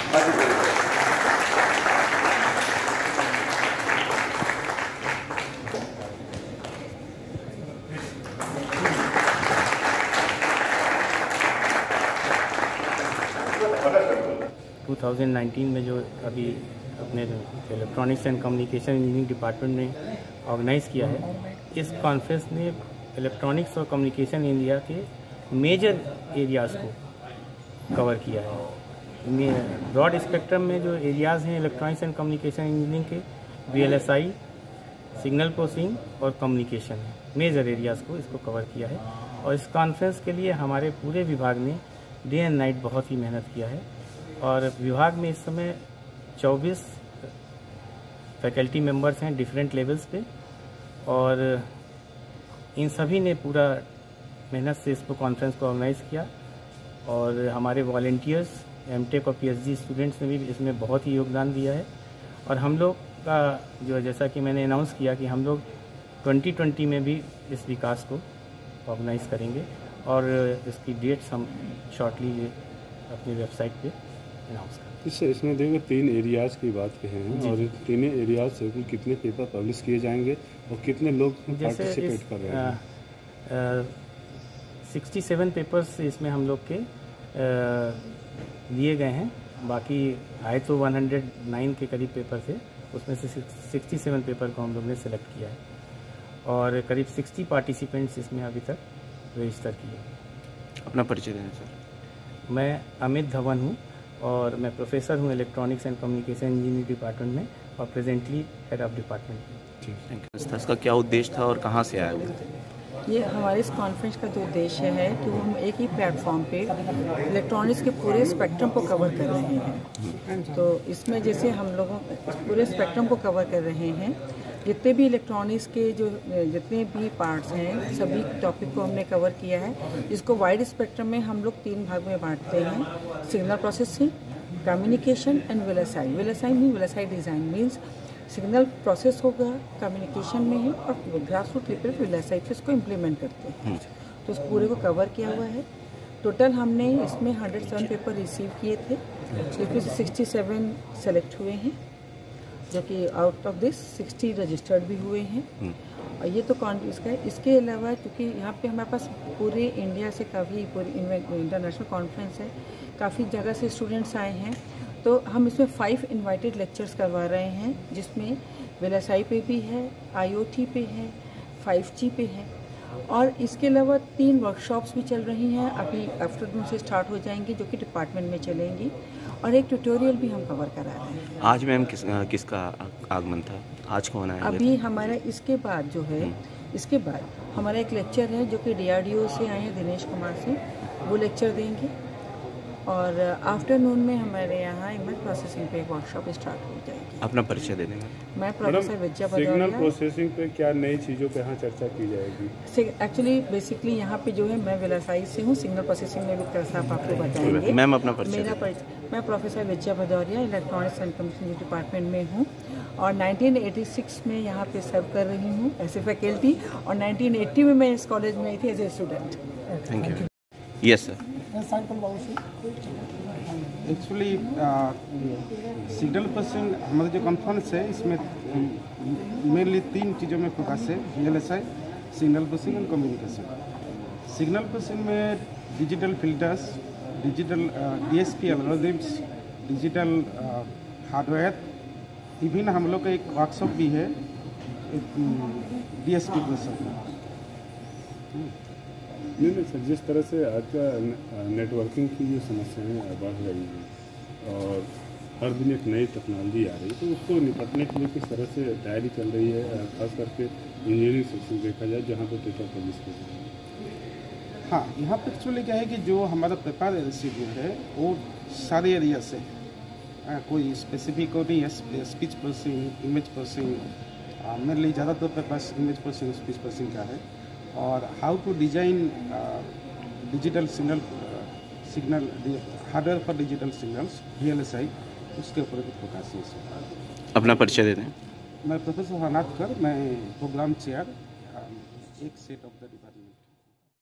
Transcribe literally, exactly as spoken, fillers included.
Two thousand nineteen में जो अभी अपने electronics and communication engineering department ने ऑर्गेनाइज़ किया है, इस कॉन्फ्रेंस ने इलेक्ट्रॉनिक्स और कम्युनिकेशन इंडिया के मेजर एरियाज़ को कवर किया है। ब्रॉड स्पेक्ट्रम में जो एरियाज़ हैं इलेक्ट्रॉनिक्स एंड कम्युनिकेशन इंजीनियरिंग के, V L S I, signal processing और कम्युनिकेशन मेजर एरियाज़ को इसको कवर किया है। और इस कॉन्फ्रेंस के लिए हमारे पूरे विभाग ने डे एंड नाइट बहुत ही मेहनत किया है। और विभाग में इस समय चौबीस फैकल्टी मेंबर्स हैं डिफरेंट लेवल्स पे, और इन सभी ने पूरा मेहनत से इसको कॉन्फ्रेंस को ऑर्गेनाइज़ किया। और हमारे वॉलेंटियर्स, एमटेक और पीएचडी स्टूडेंट्स ने भी इसमें बहुत ही योगदान दिया है। और हम लोग का जो, जैसा कि मैंने अनाउंस किया कि हम लोग ट्वेंटी ट्वेंटी में भी इस विकास को ऑर्गेनाइज़ करेंगे, और इसकी डेट्स हम शॉर्टली अपनी वेबसाइट पे अनाउंस करेंगे। इससे इसमें देखो तीन एरियाज़ की बात कहे हैं, और तीनों एरियाज से कितने पेपर पब्लिश किए जाएंगे और कितने लोग पार्टिसिपेट कर रहे हैं? सिक्सटी सेवन पेपर्स इसमें हम लोग के दिए गए हैं। बाकी आए तो वन हंड्रेड नाइन के करीब पेपर थे, उसमें से सिक्सटी सेवन पेपर को हम लोग ने सेलेक्ट किया है, और करीब सिक्सटी पार्टिसिपेंट्स इसमें अभी तक रजिस्टर किए। अपना परिचय देना सर। मैं अमित धवन हूँ, और मैं प्रोफेसर हूँ electronics and communication engineering department में, और प्रेजेंटली हेड ऑफ डिपार्टमेंट में। ठीक, थैंक यू। इसका क्या उद्देश्य था और कहाँ से आया हुआ था? ये हमारे इस कॉन्फ्रेंस का जो उद्देश्य है कि हम एक ही प्लेटफॉर्म पे इलेक्ट्रॉनिक्स के पूरे स्पेक्ट्रम को कवर कर रहे हैं। तो इसमें जैसे हम लोगों पूरे स्पेक्ट्रम को कवर कर रहे हैं, जितने भी इलेक्ट्रॉनिक्स के जो जितने भी पार्ट्स हैं सभी टॉपिक को हमने कवर किया है। इसको वाइड स्पेक्ट्रम में हम लोग तीन भाग में बांटते हैं: signal processing, communication and VLSI. VLSI mean VLSI design means signal process होगा, कम्युनिकेशन में है, और ग्रास रूट लेवल पे वीएलएसआई पे इसको इम्प्लीमेंट करते हैं। तो इस पूरे को कवर किया हुआ है। टोटल हमने इसमें हंड्रेड सेवन पेपर रिसीव किए थे, जिसमें से सिक्सटी सेवन सेलेक्ट हुए हैं, जो कि out of this sixty registered भी हुए हैं। और ये तो कौन इसका है। इसके अलावा क्योंकि यहाँ पे हमारे पास पूरे इंडिया से काफ़ी पूरी इंटरनेशनल कॉन्फ्रेंस है, काफ़ी जगह से स्टूडेंट्स आए हैं, तो हम इसमें फाइव इनवाइटेड लेक्चर्स करवा रहे हैं, जिसमें वीएलएसआई पे भी है, आईओटी पे है, फाइव जी पे है, और इसके अलावा तीन वर्कशॉप्स भी चल रही हैं, अभी आफ्टरनून से स्टार्ट हो जाएंगी, जो कि डिपार्टमेंट में चलेंगी, और एक ट्यूटोरियल भी हम कवर करा रहे हैं। आज मैम किस किसका आगमन था? आज कौन आया? अभी हमारा इसके बाद जो है इसके बाद हमारा एक लेक्चर है जो कि डीआरडीओ से आए हैं, दिनेश कुमार से, वो लेक्चर देंगे। और आफ्टरनून में हमारे यहाँ इमेज प्रोसेसिंग पे एक वर्कशॉप स्टार्ट हो जाएगी। अपना परिचय दे देंगे। मैं professor Vidya Bhadauria. Signal processing पे क्या नई चीज़ों पे यहाँ चर्चा की जाएगी? एक्चुअली बेसिकली यहाँ पे जो है मैं वीएलएसआई से हूँ, सिग्नल प्रोसेसिंग में भी कैसा आप आपको बताएंगे। मैम अपना परिचय। मेरा परिचय, मैं professor Vidya Bhadauria electronics and communication department में हूँ, और नाइनटीन एटी सिक्स में यहाँ पे सर्व कर रही हूँ एज ए फैकल्टी, और नाइनटीन एटी में मैं इस कॉलेज में आई थी as a student. Thank you. Yes sir. Actually signal processing हमारा जो कॉन्फ्रेंस है, इसमें मेनली तीन चीज़ों में फोकस है: वीएलएसआई, सिग्नल प्रोसेसिंग और कम्युनिकेशन। सिग्नल प्रोसेसिंग में digital filters, digital DSP algorithms, digital hardware, even हम लोग का एक वर्कशॉप भी है डीएसपी प्रोसेसर। नहीं नहीं सर, जिस तरह से आज का नेटवर्किंग की जो समस्याएं बढ़ रही हैं और हर दिन एक नई टेक्नोलॉजी आ रही है, तो उसको निपटने के लिए किस तरह से तैयारी चल रही है, खास करके इंजीनियरिंग सेक्शन देखा जाए जहाँ पर पेपर पब्लिश किया जाए? हाँ, यहाँ पर एक्चुअली क्या है कि जो हमारा पेपर इंस्टीट्यूट है वो सारे एरिया से आ, कोई स्पेसिफिक हो नहीं है। Speech processing, image processing, mainly ज़्यादातर paper image processing, speech processing का है, और how to design digital signal signal hardware for digital signals, VLSI, उसके ऊपर भी फोकस है। अपना परिचय दे दें। मैं प्रोफेसर हनात कर, मैं प्रोग्राम चेयर, एक सेट ऑफ द डिपार्टमेंट।